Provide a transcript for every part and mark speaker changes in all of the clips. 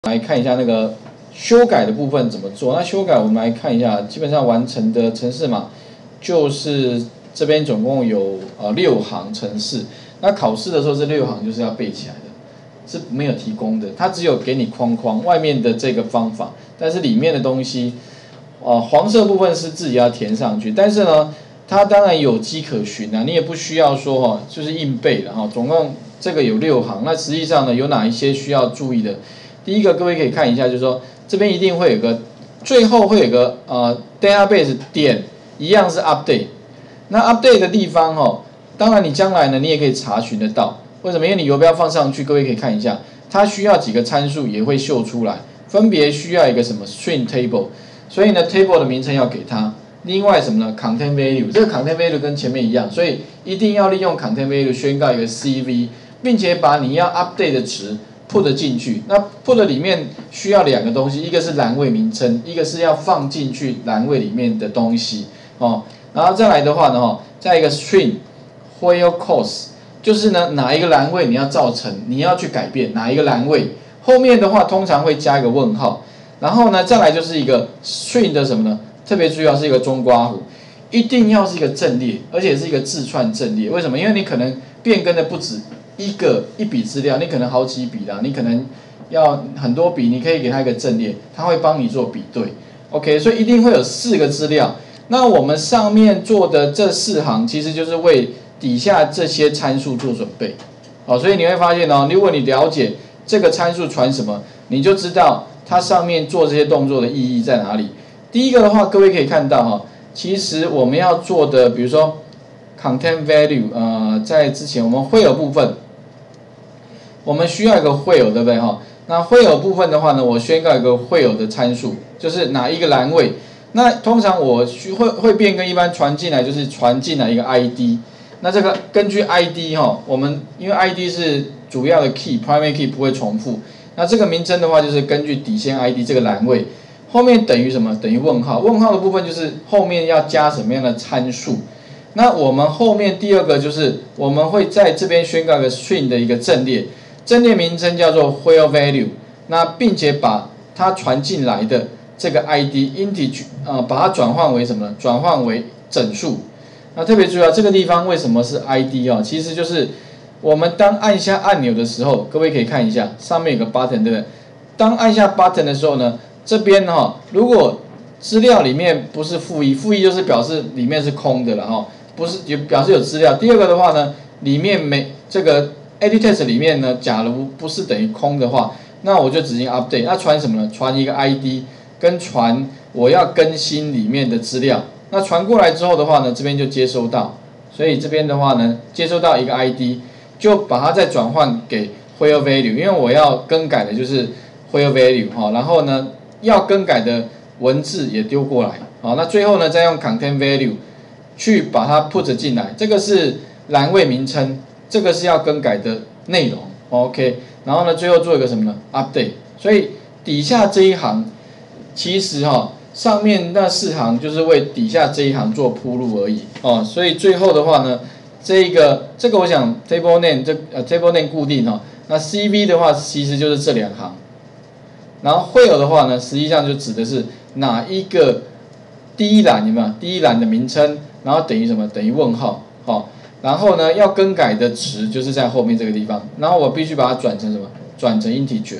Speaker 1: 来看一下那个修改的部分怎么做。那修改我们来看一下，基本上完成的程式码就是这边总共有6行程式。那考试的时候这6行就是要背起来的，是没有提供的，它只有给你框框外面的这个方法，但是里面的东西，黄色部分是自己要填上去。但是呢，它当然有迹可循啊，你也不需要说就是硬背了哈。总共这个有6行，那实际上呢有哪一些需要注意的？第一个，各位可以看一下，就是说这边一定会有个，最后会有个database 点一样是 update。那 update 的地方当然你将来呢你也可以查询得到。为什么？因为你游标放上去，各位可以看一下，它需要几个参数也会秀出来，分别需要一个什么 string table， 所以呢 table 的名称要给它。另外什么呢 ？content value， 这个 content value 跟前面一样，所以一定要利用 content value 宣告一个 CV， 并且把你要 update 的值 put 进去。那 put 里面需要2个东西，一个是栏位名称，一个是要放进去栏位里面的东西然后再来的话呢再一个 string where course， 就是呢哪一个栏位你要造成，你要去改变哪一个栏位，后面的话通常会加一个问号。然后呢再来就是一个 string 的什么呢？特别注意是一个中括弧，一定要是一个阵列，而且是一个字串阵列。为什么？因为你可能变更的不止一笔资料，你可能好几笔啦，你可能要很多笔，你可以给它一个阵列，它会帮你做比对。OK， 所以一定会有4个资料。那我们上面做的这4行，其实就是为底下这些参数做准备。所以你会发现如果你了解这个参数传什么，你就知道它上面做这些动作的意义在哪里。第一个的话，各位可以看到其实我们要做的，比如说 content value， 在之前我们会有部分，我们需要一个会有，对不对那会有部分的话呢，我宣告一个会有的参数，就是哪一个栏位。那通常我会变更，一般传进来就是传进来一个 ID。那这个根据 ID 我们因为 ID 是主要的 key，primary key 不会重复。那这个名称的话，就是根据底线 ID 这个栏位。后面等于什么？等于问号。问号的部分就是后面要加什么样的参数。那我们后面第2个就是我们会在这边宣告一个 string 的一个阵列，阵列名称叫做 where value， 那并且把它传进来的这个 ID integer 把它转换为什么呢？转换为整数。那特别注意这个地方为什么是 ID 其实就是我们当按下按钮的时候，各位可以看一下上面有个 button， 对不对？当按下 button 的时候呢，这边如果资料里面不是负一就是表示里面是空的了不是就表示有资料。第2个的话呢，里面这个 edit text 里面呢，假如不是等于空的话，那我就直接 update。那传什么呢？传一个 ID 跟传我要更新里面的资料。那传过来之后的话呢，这边就接收到，所以这边的话呢，接收到一个 ID， 就把它再转换给 where value， 因为我要更改的就是 where value 然后呢要更改的文字也丢过来那最后呢再用 content value 去把它 put 进来，这个是栏位名称，这个是要更改的内容 OK， 然后呢最后做一个什么呢 update。所以底下这一行其实上面那4行就是为底下这一行做铺路而已所以最后的话呢，这个我想 table name table name 固定那 CV 的话其实就是这2行。然后会有的话呢，实际上就指的是哪一个第一栏有没有？第一栏的名称，然后等于什么？等于问号然后呢要更改的值就是在后面这个地方，然后我必须把它转成什么？转成 integer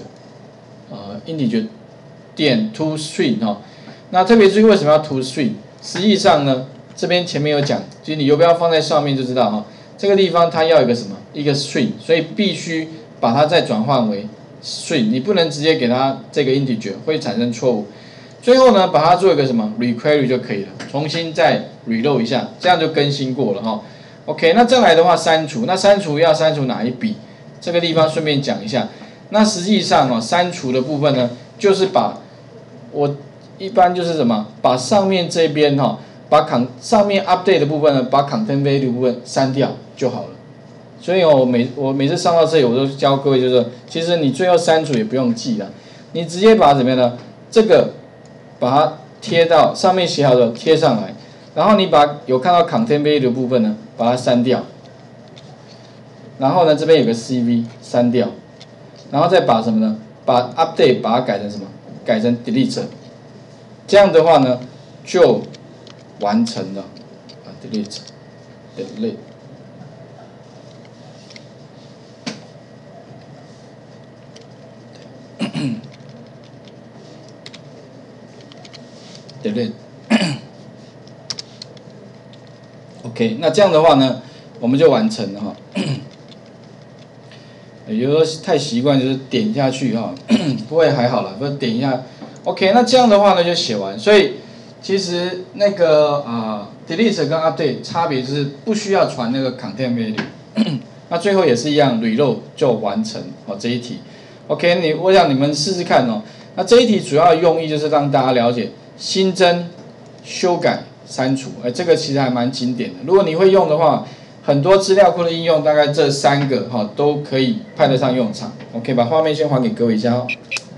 Speaker 1: integer 点 to string 那特别注意为什么要 to string？ 实际上呢，这边前面有讲，就是你游标放在上面就知道这个地方它要一个什么？一个 string， 所以必须把它再转换为string， 你不能直接给它这个 integer， 会产生错误。最后呢，把它做一个什么 requery 就可以了，重新再 reload 一下，这样就更新过了OK， 那再来的话删除，那删除要删除哪一笔？这个地方顺便讲一下。那实际上删除的部分呢，就是把我一般就是什么，把上面这边把上面 update 的部分呢，把 content value 的部分删掉就好了。所以我每次上到这里，我都教各位就是，其实你最后删除也不用记了，你直接把它怎么样呢？这个把它贴到上面写好的贴上来，然后你把有看到 content value 的部分呢，把它删掉，然后呢这边有个 CV 删掉，然后再把什么呢？ 把 update 把它改成什么？改成 delete， 这样的话呢就完成了啊 delete。delete OK， 那这样的话呢，我们就完成了哈。有时候太习惯就是点下去哈，不会还好啦，不是点一下 OK， 那这样的话呢就写完。所以其实那个delete 跟 update 差别就是不需要传那个 content value， 那最后也是一样 reload 就完成哦这一题。OK， 我想你们试试看哦。那这一题主要的用意就是让大家了解新增、修改、删除，这个其实还蛮经典的。如果你会用的话，很多资料库的应用大概这3个都可以派得上用场。OK， 把画面先还给各位一下哦。